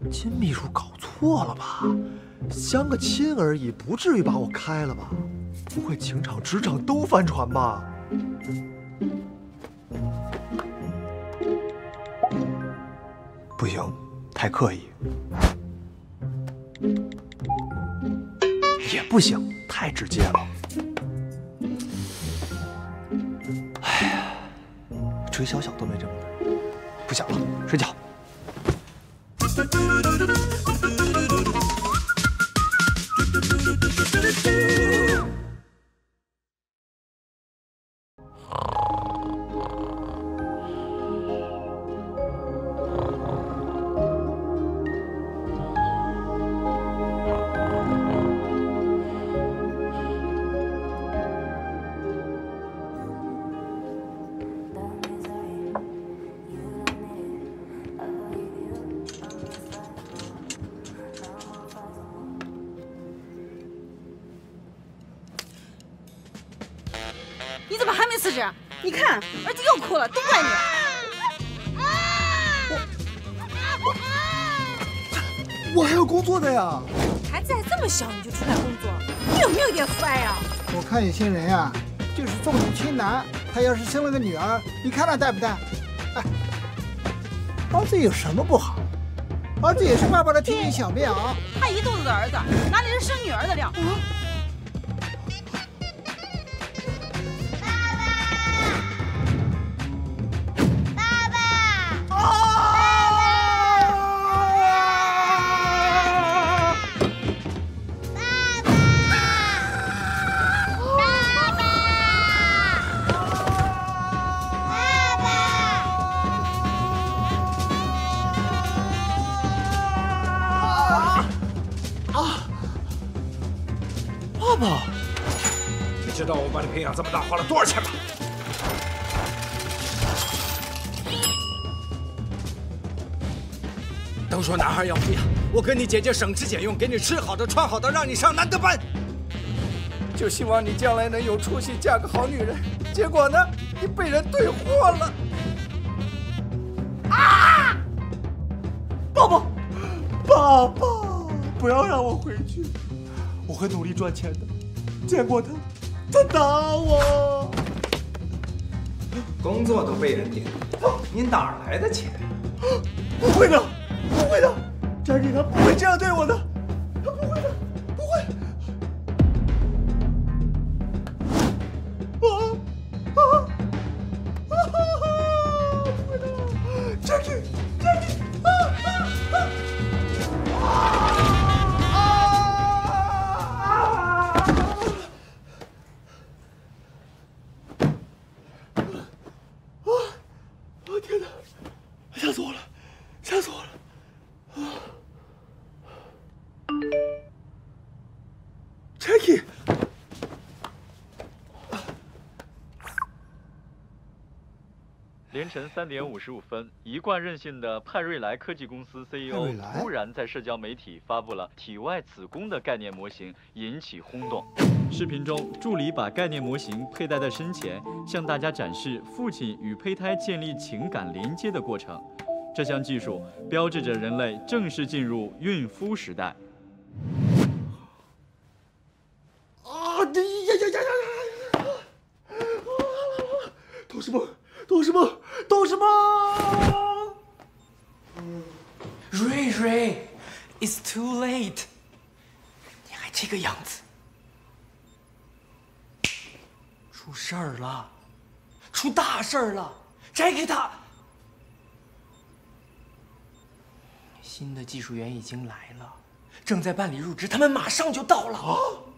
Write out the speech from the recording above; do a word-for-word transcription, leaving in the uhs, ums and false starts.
金秘书搞错了吧？相个亲而已，不至于把我开了吧？不会情场、职场都翻船吧？不行，太刻意。也不行，太直接了。哎呀，追小小都没这么难。不想了，睡觉。 你怎么还没辞职？你看，儿子又哭了，都怪你！ 我我还有工作的呀！ 孩子还这么小你就出来工作，你有没有点父爱啊？ 我看有些人呀、啊，就是重女轻男。他要是生了个女儿，你看他带不带？哎，儿子有什么不好？儿子也是爸爸的天小棉袄。 他一肚子的儿子，哪里是生女儿的料？嗯爸爸， 你知道我把你培养这么大花了多少钱吗？都说男孩要培养，我跟你姐姐省吃俭用，给你吃好的、穿好的，让你上难得班，就希望你将来能有出息，嫁个好女人。结果呢，你被人退货了。啊！ 爸爸，爸爸，不要让我回去。 我会努力赚钱的。见过他，他打我。 工作都被人顶，你哪儿来的钱？ 不会的，不会的 ，Jackie 他不会这样对我的，他不会的，不会。啊啊啊！不会的 ，Jackie，Jackie， 啊啊啊！啊 天哪！吓死我了！吓死我了！啊 ，Jackie， 凌晨三点五十五分，一贯任性的派瑞莱科技公司 C E O 突然在社交媒体发布了体外子宫的概念模型，引起轰动。视频中，助理把概念模型佩戴在身前，向大家展示父亲与胚胎建立情感连接的过程。这项技术标志着人类正式进入孕妇时代。 啊！呀呀呀呀呀！都是梦，都是梦，都是梦。 瑞瑞 ，It's too late。你还这个样子，出事儿了，出大事儿了！摘给他。新的技术员已经来了，正在办理入职，他们马上就到了。啊